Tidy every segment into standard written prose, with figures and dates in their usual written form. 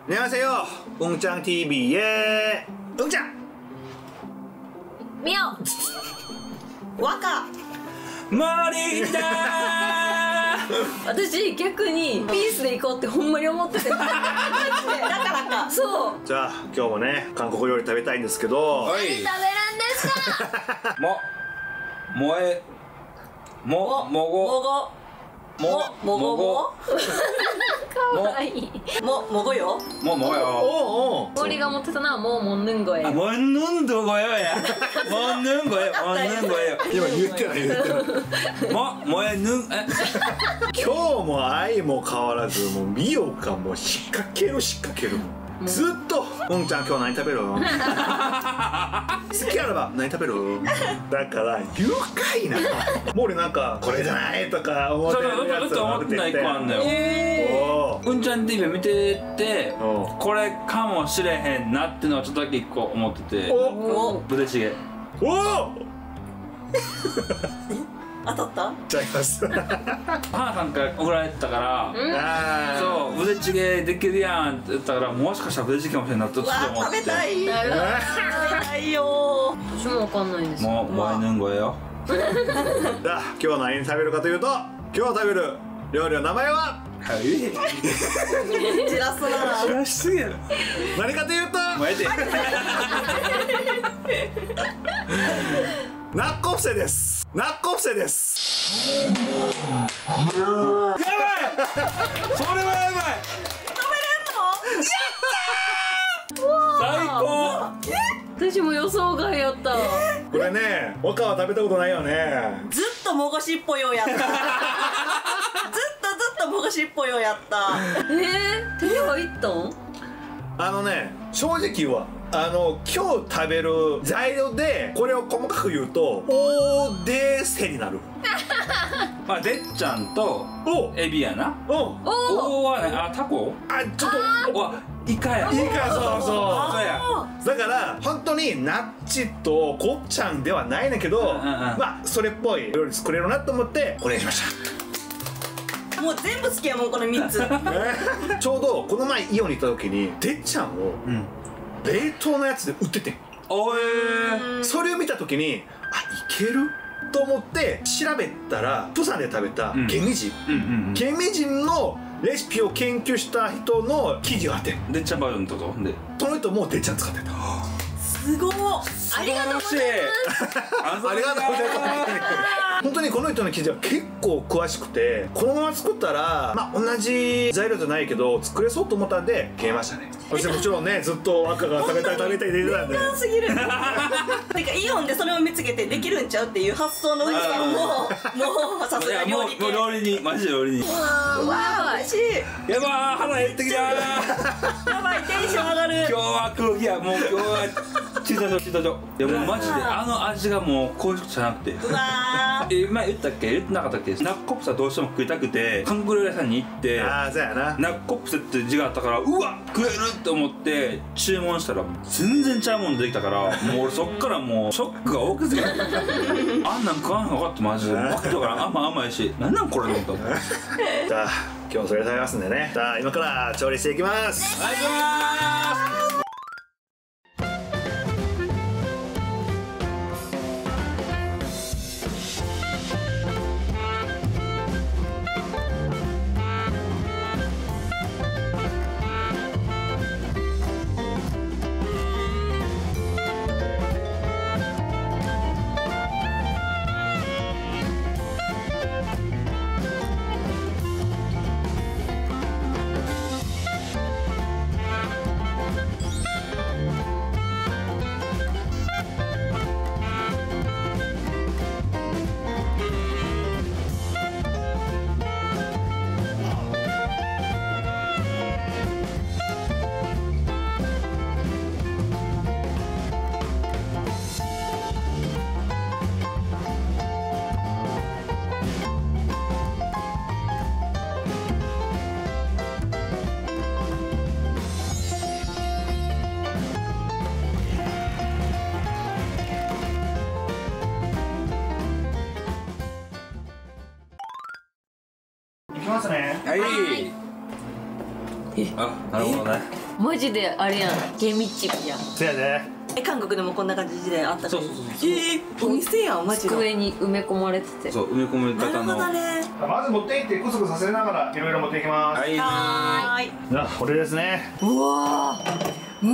안녕하세요. 웅짱 TV의 웅짱. 미요. 와카 マリンだ私逆にピースで行こうってほんまに思っててだからかそう。 じゃあ今日もね韓国料理食べたいんですけど。 何食べるんですか。 もえももごかわいい。 もごよもよおう氷が持ってたのはもうもんぬんごえ。 먹는 거야 먹는 거야 먹는 거야 今言ってない言ってない。 뭐는 今日も愛も変わらずもう美容かもう仕掛けるずっと웅짱今日何食べる好きあれば何食べるだから愉快なもう俺なんかこれじゃないとか思ってるやつを思ってない子あんだようんちゃん TV 見ててこれかもしれへんなってのはちょっとだけ一個思ってておブデチゲお当たったちゃいます母さんから送られてたからそうブデチゲできるやんって言ったからもしかしたらブデチゲかもしれんなとちょっと思って食べたいなるほど。 食べたいよ私もわかんないんですよ。 もえぬんごよじゃあ今日は何食べるかというと今日食べる料理の名前は散らすな知らしすぎやろ何かというともうええでナッコフセですナッコフセですやばいそれはやばい最高私も予想外やった。 これね若は食べたことないよねずっともごしっぽようやったずっともごしっぽようやった手に入ったん？ 正直は今日食べる材料でこれを細かく言うとオーデーセになるまあでっちゃんとおエビやなおおはねタコちょっとわイカやいいかそうそうやだから本当にナッチとコッちゃんではないねんけどまあそれっぽい料理作れるなと思ってこれにしましたもう全部好きやもんこの3つちょうどこの前イオンに行った時にてっちゃんを冷凍のやつで売っててんそれを見た時にいけると思って調べたらプサンで食べたケミジンのレシピを研究した人の記事があってでっちゃんバージョンってことでその人もてっちゃん使ってたすごっありがとうございありがとうございます本当にこの人の記事は結構詳しくてこのまま作ったらまあ同じ材料じゃないけど作れそうと思ったんで消えましたねそしてもちろんねずっと若が食べたいって言ってたんですぎるてかイオンでそれを見つけてできるんちゃうっていう発想の上さんもうさすが料理系もう料理にマジで料理にうわ嬉しいやばー腹減ってきたーやばいテンション上がる今日は空気やもう今日はチータジョいやもうマジで味がもうこういうことじゃなくてうわ前言ったっけ言ってなかったっけナッコプセどうしても食いたくて韓国料理屋さんに行ってそうやなナッコプセって字があったからうわ食えるって思って注文したら全然ちゃうもん出てきたからもう俺そっからもうショックが大きすぎてあんなん食わんのかってマジで分かったから甘いしなんなんこれと思ったじゃあ今日もそれ食べますんでねさあ今から調理していきますお願いしますいきますねはいあ、なるほどね。 マジであれやん、ゲーミッチップやん。 せやで。 韓国でもこんな感じであったから。 そうそうお店やんマジで。 机に埋め込まれてて。 そう、埋め込みなる方の。 ほどね。 まず持っていってクスクスさせながらいろいろ持っていきます。 はい。 はーい。 じゃあこれですね。 うわー。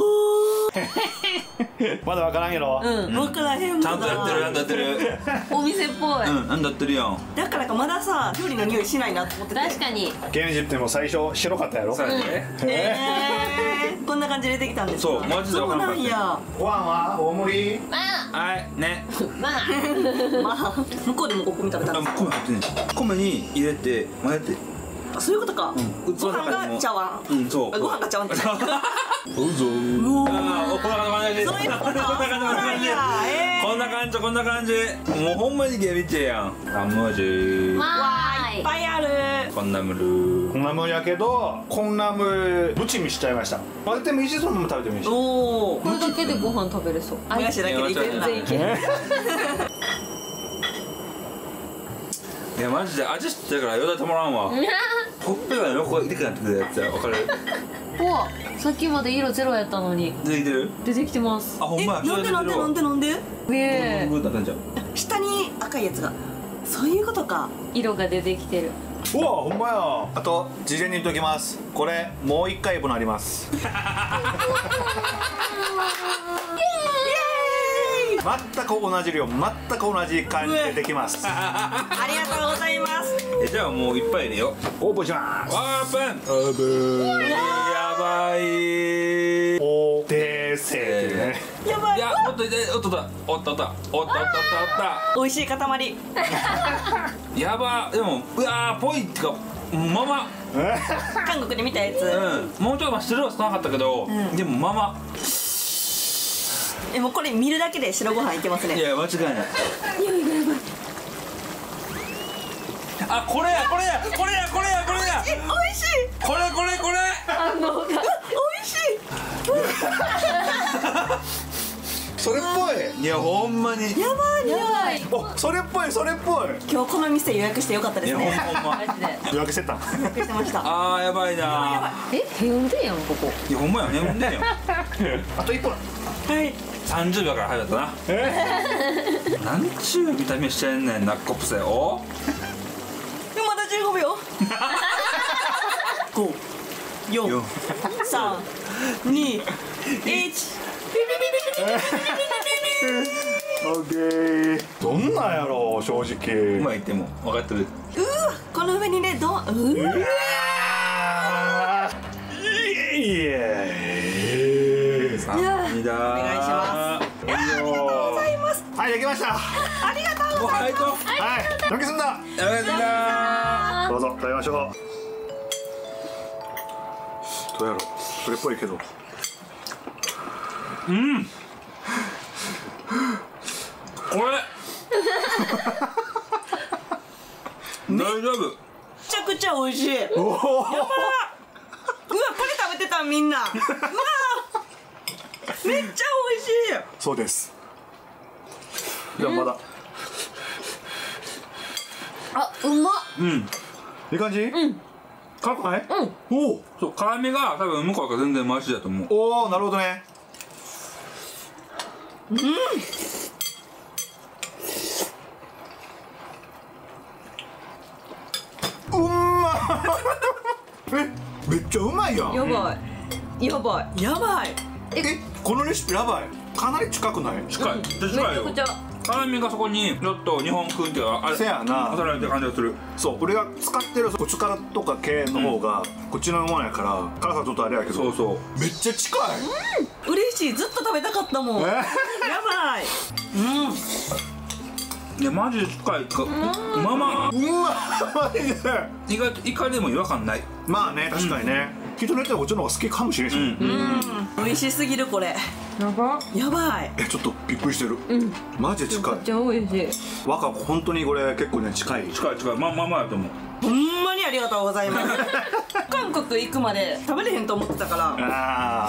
まだわからんやろ。 うん。 分からへんもんちゃんとやってる、やってる。 お店っぽい。 うん、なんだってるやん。 だからかまださ料理の匂いしないなと思ってて。 確かに。 ゲームジップでも最初白かったやろ。 そうやね。 こんな感じでできたんですか。 そうマジで分からんかったそうなんや。 ご飯は大盛り。 まあはい、ね。 まあ。 まあ向こうでも5個見たべたんあ、 ですか。 米入ってね。米に入れて、混ぜて。 あそういうことか。 器ご飯の中にもが茶碗。 うん、そう。 あご飯が茶碗って。 どうぞ。ああ、こんな感じ。 そういうこと。そうなんや。 こんな感じ、こんな感じ。もうほんまにゲビッチやん。あ、マジ。 わいっぱいある。 こんなむる。 こんなもんやけどこんなむぶちみしちゃいました。混ぜてもいいしそのまま食べてもいいし。 おお。 これだけでご飯食べれそう。 もやしだけでいけるな。 全然いける。 いや、マジで味知ってるからよだれたまらんわ。ほっぺが横が痛くなってくるやつや、わかる。 うわ、さっきまで色ゼロやったのに出てきてる。 出てきてます。 あ、ほんえ、 まや。 なんで。 ねえ、 ブーなったんじゃん。 下に赤いやつが。そういうことか。 色が出てきてる。 うわほんまや。あと事前に言っておきます。これもう一回分あります。全く同じ量全く同じ感じでできます。 ありがとうございます。 じゃあもういっぱい入れよう。 オープンします。 オープン。オープン。やばい。 お手製っていうね。 やばい。 いや、おっといて、おっとだ、おっとった、おっと。 美味しい塊。 やば、でも、うわー、ぽいってか、まま。 韓国で見たやつ。 うん、もうちょっと白は少なかったけど、でもまま。 もうこれ見るだけで白ご飯いけますね。 いや、間違いない。あ、これや。 美味しい。 これ。 美味しい。 それっぽい。 いや、ほんまに。 やばい。 やばい。 おそれっぽい。 今日この店予約してよかったでいや、 すね。 ほんま。 マジで。 予約してた。 予約してました。 あー、やばいな。 え、ヘウンデやんここ。 いや、ほんまやね、ほんでよ。 あと一個だ。 はい。 30秒から入ったな。なんちゅう見た目してんねんな、コップせよ。 でもまだ15秒。5、4、3、2、1。 オッケー。どんなんやろう正直。 うまいっても分かってる。 この上にね、うわ。 いやさあ、いだ。お願いします。 いいよ。 ございます。 はいできました。 ありがとうもう早く。 はい飲み済んだ。 やめてな。 どうぞ食べましょう。どうやろうそれっぽいけど。 これ。大丈夫。 めちゃくちゃ美味しい。やばー。うわ、これ食べてたみんな。うわー。めっちゃ美味しい。 そうです。でもまだあ、うまっ。 いい感じ？辛くない？おお。 そう、辛みが多分向こうが全然マシだと思う。 おおなるほどね。うまっめっちゃうまいやん。 やばい。やばい。やばい。 このレシピやばい。かなり近くない？ 近い。 め近いよちゃくち。ゃ。 辛みがそこにちょっと日本風っていうか、あれ。 せやな働いてる感じがする。 そう俺が使ってるコチュカラとか系の方がこっちのものやから辛さちょっとあれやけどそうそう。 めっちゃ近い。 嬉しい。ずっと食べたかったもん。やばい。 いや、マジで近い。まま。 うまいね。 意外とイカでも違和感ない。 まあね確かにね。人によってはこっちの方が好きかもしれないですね。 美味しすぎるこれ。 やば。 やばい。 ちょっとびっくりしてる。マジで近いめっ。ちゃ美味しい。 和歌本当にこれ結構ね近い。 近い。まあやと思う。 ほんまにありがとうございます。韓国行くまで食べれへんと思ってたから。 ああ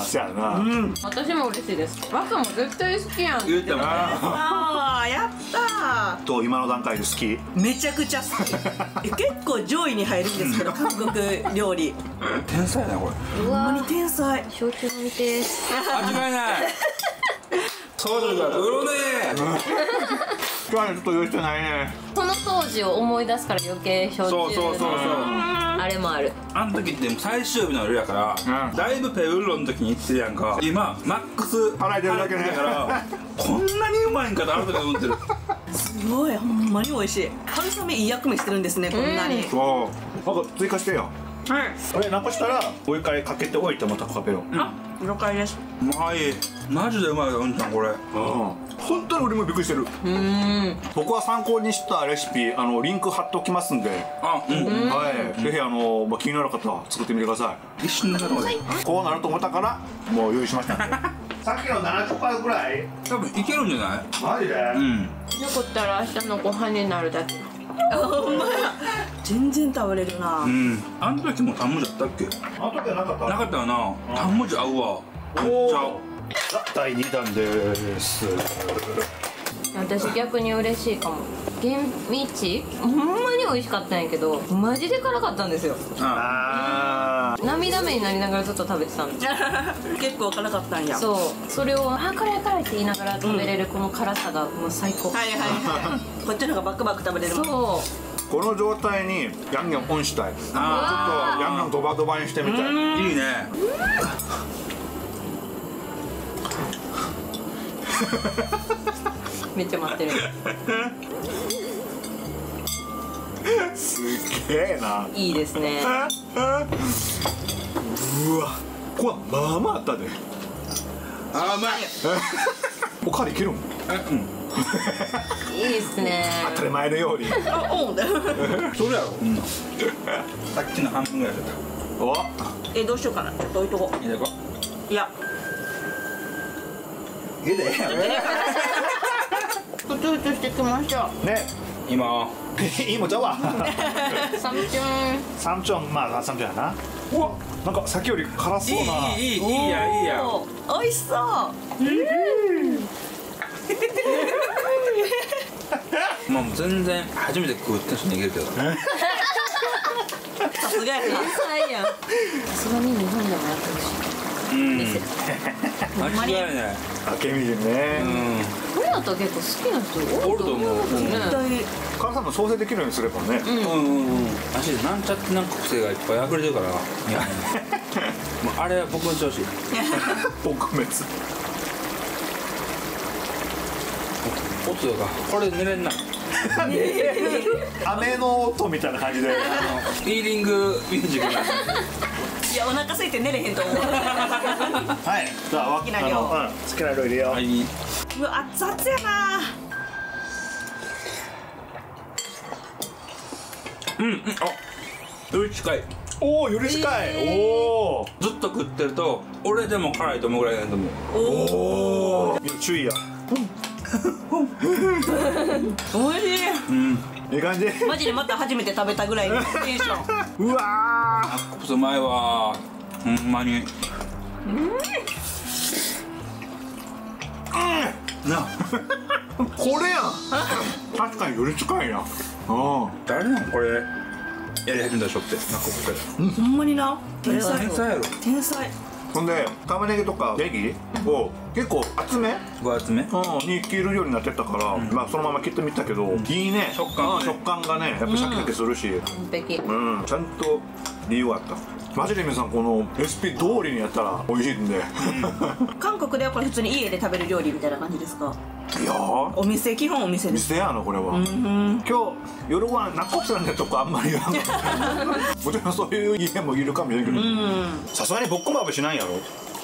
そうやな。 私も嬉しいです。バカも絶対好きやんって言ってもああ、やったと今の段階で好き？ ー。めちゃくちゃ好き。結構上位に入るんですけど、韓国料理。 天才だなこれ。 うほんまにわ天才。 焼酎飲みてー。 間違いない。そうだからうろね。 今日はちょっと用意してないね。 その当時を思い出すから余計焼酎そうそうそうそう。 あれもある。 あの時って最終日の夜やから、だいぶペウロの時に行ってるやんか。今マックス払えてるだけね払えてるからこんなにうまいんかってある時思ってる。 すごい、ほんまに美味しい。春雨いい役目してるんですね、こんなに。 そう。なんか追加してよ。 はい。 これ残したらもう一回かけておいてまたかけよう。 あ、了解です。 うまい。マジでうまいようんちゃんこれ。 本当に俺もびっくりしてる。僕は参考にしたレシピリンク貼っておきますんで、 あ、うん。 はい、ぜひ気になる方は作ってみてください。 一瞬でかと思って。 こうなると思ったからもう用意しましたんで。さっきの70%ぐらい？ 多分いけるんじゃない？ マジで？ うん。 残ったら明日のご飯になるだけ。 ほんまや。全然食べれるな。 うん。あの時もタンムジあったっけ？ あの時はなかった？ なかったよな。タンムジ合うわ。めっちゃ合う。 さあ第2弾です。 私逆に嬉しいかも。厳道ほんまに美味しかったんやけどマジで辛かったんですよ。 ああ。 涙目になりながらずっと食べてたんですよ。 結構辛かったんや。 そうそれを辛い辛いって言いながら食べれるこの辛さがもう最高。 はいはいはい。こっちの方がバクバク食べれるもん。 そうこの状態にヤンニョンオンしたい。ちょっとヤンニョンドバドバにしてみたい。 いいね。 めっちゃ待ってる。 すげえな。 いいですね。 うわ、これまあまああったで。 あ、うまい。 おかわりいけるん？ いいですね。 当たり前のように。 あ、おんだ。 それやろ。さっきの半分ぐらいだっお、 どうしようかな。ちょっと置いとこた。いいでこ。 う。いや。 いいで。 ふつふつしてきました。 ね。 今。 いいもんちゃうわ。 サムチュン。 サムチョン、まあサムチョンやな。うわ、なんかさっきより辛そうな。 いいや。 おー美味しそう。 もう全然初めて食うテンションでいけるけど。 さすがやな。 天才やん。さすがに日本でもやってほしい。 間違いない。 あけみじんね。 これだと結構好きな人多いと思うんですよね。 絶対辛さも調整できるようにすればね。 足でなんちゃってなんか癖がいっぱい溢れてるから。いや。もうあれは僕の調子。 撲滅。 音がこれ寝れんな。 雨の音みたいな感じで。 フィーリングミュージックな。 いや、お腹空いて寝れへんと思う。 はい。じゃあ好きな量好きな量入れよう。 はい。 うわ、熱々やな。 あ、より近い。 おお、より近い。おお。 ずっと食ってると俺でも辛いと思うぐらいなんだと思う。 おお。注意や。 おいしい。 いい感じ。 マジでまた初めて食べたぐらいのテンション。 うわあ、コプスうまいわ。ほんまに。なあ、 これやん。確かにより近いな。 誰なのこれやり始めた人って。なんかこれほんまにな。天才。 天才やろ。 天才。 ほんで玉ねぎとかネギを結構厚め 5厚目。 に切るようになってたから、まあそのまま切ってみたけど、いいね。 食感がね食感がね、やっぱシャキシャキするし、 完璧。 ちゃんと理由があった。マジで皆さんこのレシピ通りにやったら美味しいんで。 韓国ではこれ普通に家で食べる料理みたいな感じですか？ いやー、 お店、基本お店です。 店やなこれは。今日夜ご飯ナッコプさんのとこあんまり言わんもちろんそういう家もいるかもしれんけど、さすがにボッコバブしないやろ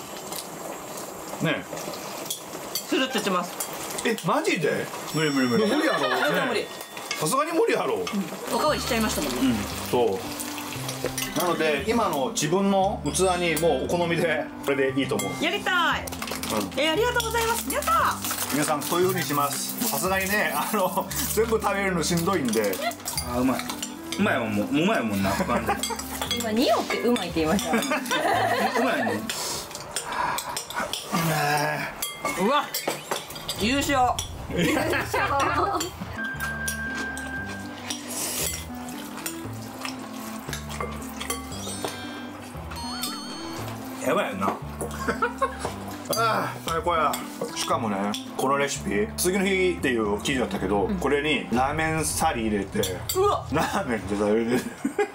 ね。 スルッとします。 え、マジで無理無理無理。 無理やろ無理。 ね。さすがに無理やろ。 おかわりしちゃいましたもんね。 そうなので今の自分の器にもうお好みでこれでいいと思う。 やりたい。ありがとうございます。やったー。 皆さんそういう風にします。さすがにね全部食べるのしんどいんで。 あ、うまい。うまいもん、もううまいもんな。 今ニオってうまいって言いました。 うまいね。 うわ優勝。 やばいよな。 ああ最高や。しかもねこのレシピ次の日っていう記事だったけど、これにラーメンサリ入れてうわラーメンで食べれる。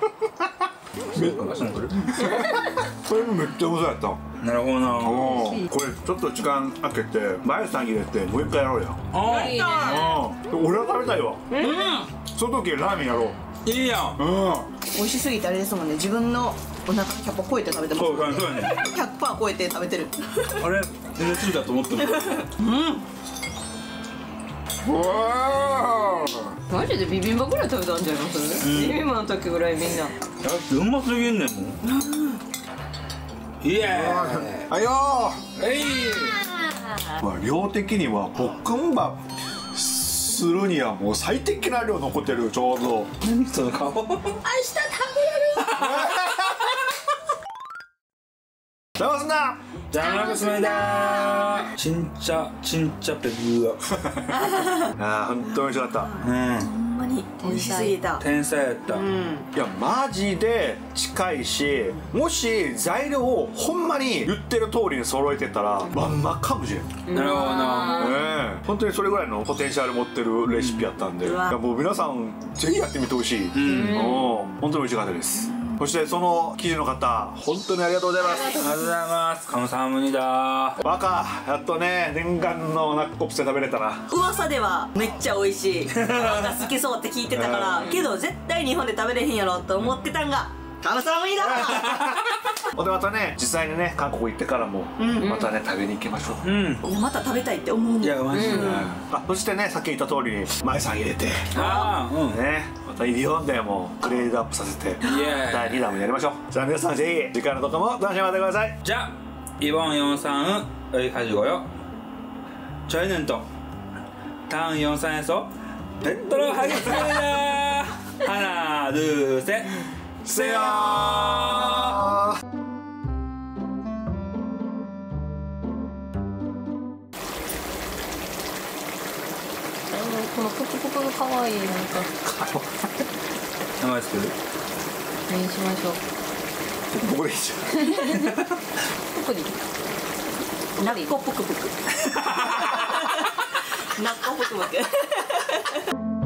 これもめっちゃうまそうやったん。 なるほどな。 これちょっと時間空けてマユさん入れてもう一回やろうよ。 あいいね。 俺は食べたいわ。その時ラーメンやろう。 いいやん。 美味しすぎてあれですもんね、自分のお腹の100%超えて食べてます。 そうそうやね。 100% 超えて食べてる。 あれ入れすぎたと思っても。 うわマジでビビンバぐらい食べたんじゃないます？ビビンバの時ぐらいみんな。 だってうますぎんねんもん。イエーイ。 あよえい。 まあ量的にはポッカンバするにはもう最適な量残ってる。ちょうど何その顔。 明日食べれる。 邪魔すんな。 じゃあなくすめだー。ちんちゃペグああ本当に美味しかった。 ほんまに美味しすぎた。 天才やった。 いやマジで近いし、もし材料をほんまに言ってる通りに揃えてたらまんまかもしれん。 なるほどな。 本当にそれぐらいのポテンシャル持ってるレシピやったんで、いやもう皆さんぜひやってみてほしい。本当に美味しかったです。そしてその記事の方本当にありがとうございます。 ありがとうございます。カムサムニだー。 バカやっとね念願のナッコプセ食べれたな。 噂ではめっちゃ美味しいなんか好きそうって聞いてたからけど絶対日本で食べれへんやろと思ってたんがカムサムニだ。 ほんでまたね実際にね韓国行ってからもまたね食べに行きましょう。 うん。 いやまた食べたいって思う。 いやマジで。 そしてねさっき言った通りに前さん入れてああうん。 ねまた日本でもグレードアップさせてイエーイ。 第2弾もやりましょう。じゃあ皆さんぜひ次回の動画も楽しみに待ってください。 자, 이번 영상은 여기까지고요. 저희는 또 다음 영상에서 뵙도록 하겠습니다. 하나, 둘, 셋. 세요. このプクプクが可愛いなんか名前作る？ にしましょう。 これいいじゃん。 プクリ。 ナッコプクプクナッコプクプク